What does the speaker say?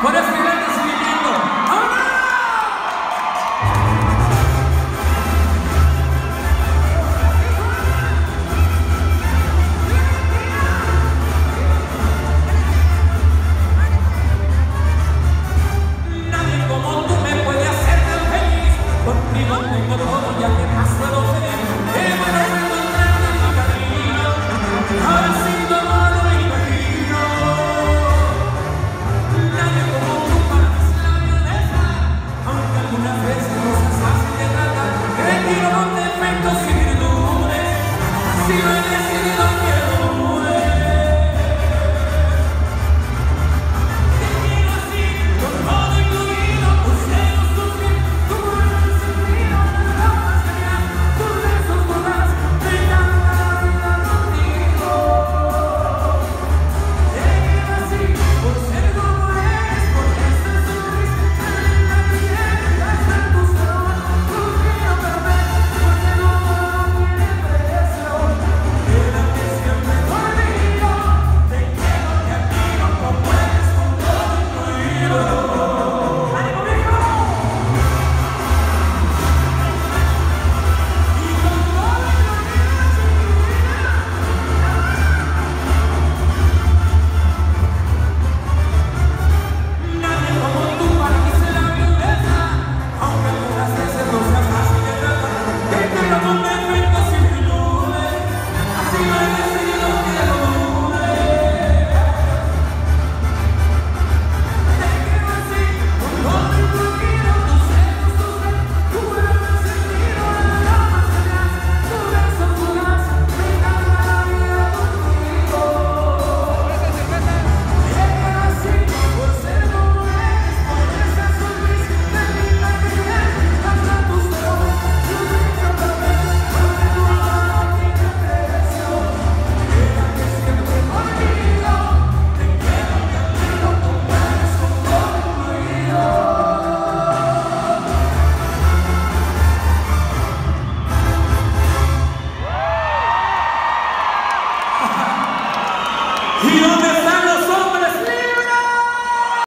Por eso Irlanda sigue viendo. ¡Ahora! Nadie como tú me puede hacer tan feliz. Contigo tengo todo, ya que más puedo pedir. Qué bueno encontrarte en mi camino. Ahora sí todo lo imagino. Nadie como tú para mí es la belleza. Aunque algunas veces no seas fácil de tratar. Retiro los defectos y virtudes. Así lo he decidido que